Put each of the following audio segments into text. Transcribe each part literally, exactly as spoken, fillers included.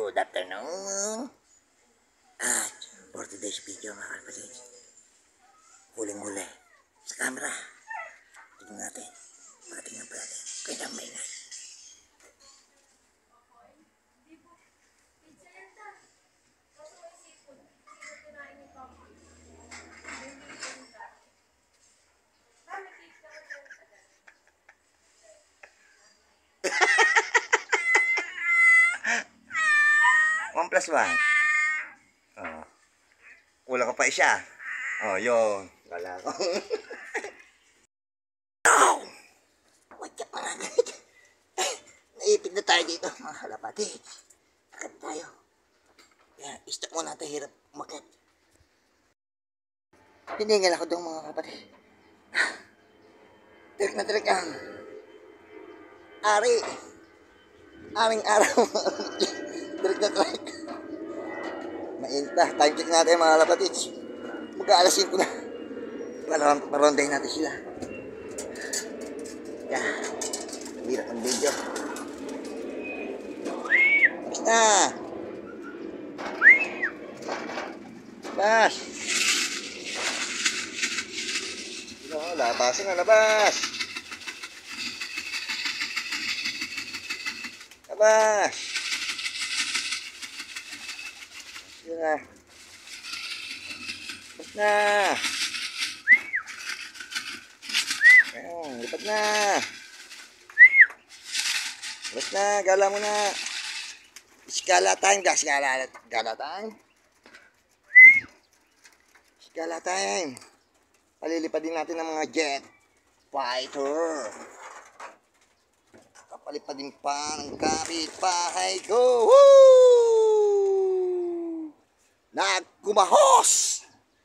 Good afternoon. At for today's video mga kapatid, huling-huli sa camera. Tignan natin. Patingnan pa natin. Kaya may na. One plus one. Oh. Kulang ka pa isa. Oh, yun. Kala ko. No! Wag ka pa nga. Naipid na tayo dito, mga kalapati. Akit tayo. Kaya, stop muna natin hirap umakit. Hiningal ako doon, mga kapatid. Tirik na tirik ang ari. Aring araw. Tirik na tirik. Mainit na. Time check natin mga kalapatid. Mag-aalas cinco na. Marondahin natin sila. Kaya, hirap ang video. Bas na. Labas. No, labasin na, labas. Labas. Yun na. Labas na. Ayun, lipat na. Labas na, gala mo na. Iskala time, guys. Gala, gala time. Iskala time. Palilipad din natin ng mga jet fighter. Kapalipad din pa ng kapitbahay ko. Woo! Nagkumahos!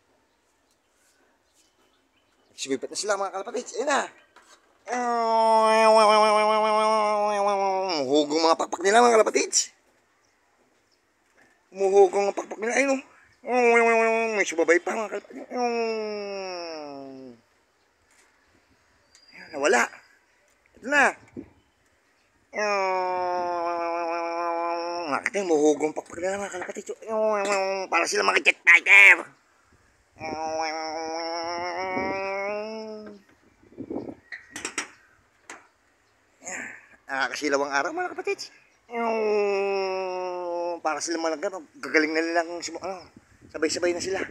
Sumipat na sila mga kalapatids. Ayun na. Hugong mga pakpak nila mga kalapatids. Umuhugong mga pakpak nila. Ayun o. May subabay pa mga kalapatids. Nawala. Ito na. Nakita yung muhugong pakpak nila mga kalapatids. Para sila mga jet fighter. Nakakasilaw ang araw mga kapatids. Para sila malagyan, gagaling na nilang ano, sabay-sabay na sila.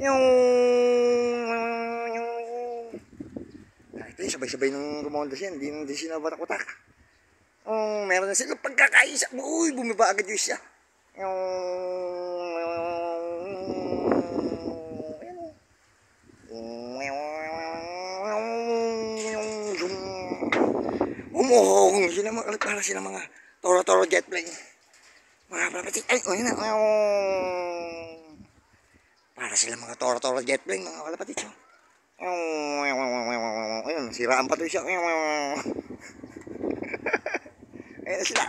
Ito yung sabay-sabay ng rumonda siya, hindi na sila batak-utak. Meron na sila pagkakaisa. Uy, bumiba agad yung siya. Umuhong sila mga para sila mga toro-toro jet plane. Mga kalapatid. Ay, oh, yun na. Para sila mga toro-toro jet plane, mga kalapatid. Ayun, siraan pa to siya. Ayun sila.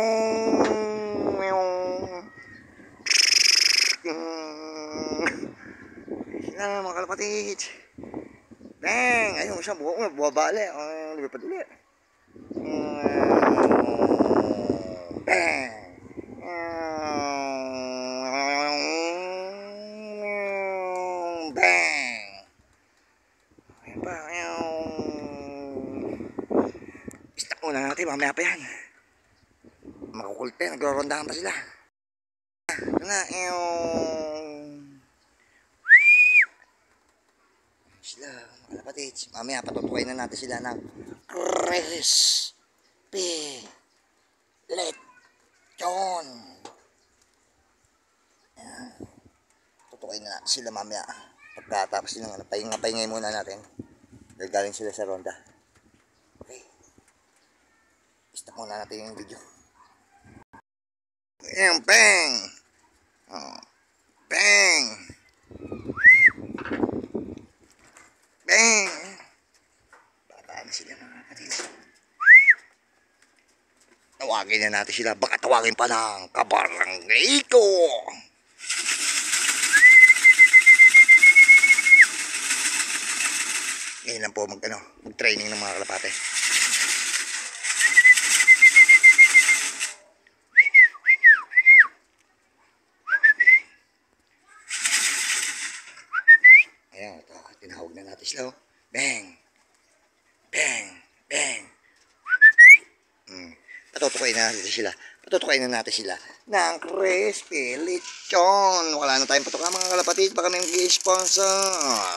Sila mga kalapatid. Bang! Ayun siya, buwa, buwabali. Ay, lumipad ulit. Bang! Bang! Ayan pa. Stop muna natin, mamaya pa yan. Makukulte, nagrorondahan pa sila. Ito na. Sila, mga kapatids. Mamaya patutukoy na natin sila ng crispy lechon. Tutukoy na natin sila mamaya. Pagkatapos ng ano, pahinga-pahingay muna natin. Dahil galing sila sa ronda. Okay. Stop muna natin yung video. Ayan, bang! Oh. Bang! Bang! Bataan sila mga kapatid. Tawagin na natin sila. Baka tawagin pa ng kabarangay ko. Ngayon lang po mag, ano, mag-training ng mga kalapate. natin sila. Oh. Bang! Bang! Bang! Hmm. Patutukoy na natin sila. Patutukoy na natin sila ng crispy lechon. Wala na tayong patuka mga kalapatid. Baka may mag-sponsor.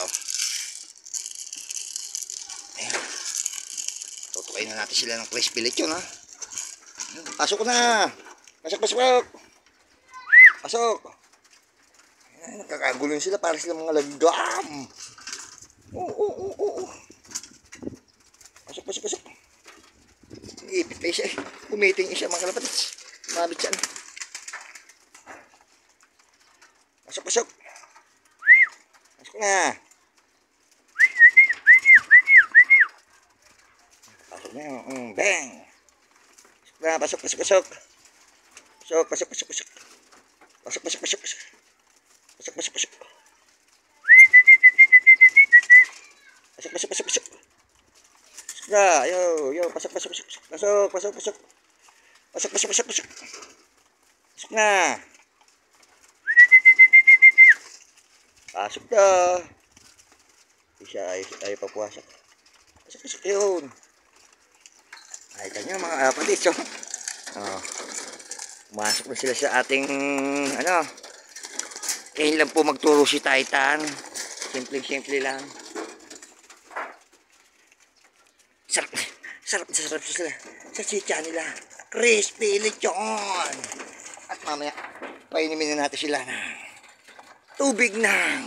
Ayan. Patutukoy na natin sila ng crispy lechon ha. Pasok na. Pasok, pasok, pasok. Pasok. Ayan, nakakagulong sila para sila mga lagam. Oo, oo, oo, oo. Pasok, pasok, pasok. Ipit pa siya eh. Pumiting siya mga kalapatids. Mabit siya. Pasok, pasok. Pasok na. Pasok na. Mm, bang. Pasok na. Pasok, pasok, pasok. Pasok, pasok, pasok, pasok. Pasok, pasok, pasok, pasok. Pasok, pasok, pasok. Pasok, pasok, pasok, pasok. Na, yo, yo, pasok, pasok, pasok, pasok, pasok, pasok, pasok, pasok, pasok, pasok, pasok na, pasok na, isa ay ay papuasok, pasok, pasok, yun, ay kanya mga kapatid, so, oh, masok na sila sa ating, ano, kailan lang po magturo si Titan, simple-simple lang. Sarap, sarap, sarap sila sa chicha nila. Crispy lechon. At mamaya, painimin na natin sila ng tubig ng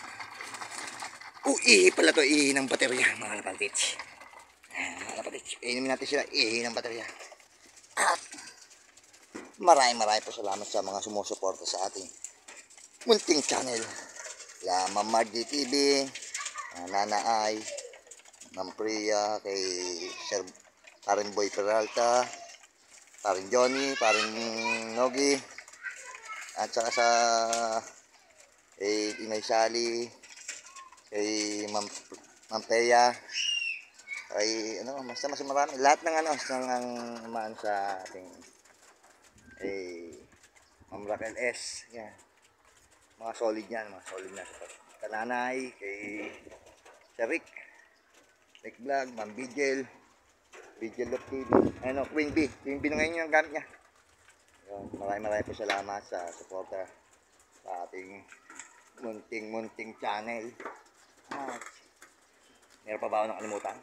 uihi pala to, ihi ng baterya, mga kapatid. Mga kapatid, painimin natin sila, ihi ng baterya. At maraming maraming po salamat sa mga sumusuporta sa ating munting channel. La Ma'am Margie T V, Nana Ay, Ma'am Priya, kay Sir Parin Boy Peralta, Parin Johnny, Parin Nogi, at saka sa kay Inay Sally, kay Ma'am Ma'am Peya, kay ano, mas mas marami lahat ng ano ng ang maan sa ating kay Ma'am Raquel S. Yan. Mga solid yan, mga solid na support. Kananay, kay Sir Rick, Rick Vlog, Ma'am Vigil, Vigil Love T V, ano, Queen B, Queen B na ngayon yung gamit niya. Maraming maraming po salamat sa suporta sa ating munting-munting channel. Ah, meron pa ba ako nakalimutan?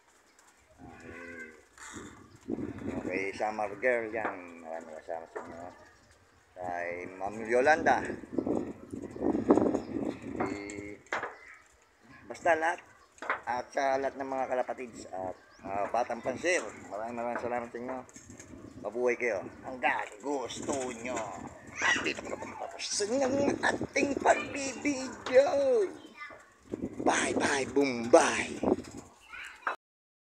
Okay, Summer Girl, yan, maraming kasama sa inyo. Kay Ma'am Yolanda, kay, basta lahat. At sa lahat ng mga kalapatids at uh, batang pansir, maraming maraming salamat sa inyo. Mabuhay kayo hanggang gusto nyo. At dito ko na pagpapos ng ating pagbibideo. Bye bye, boom bye.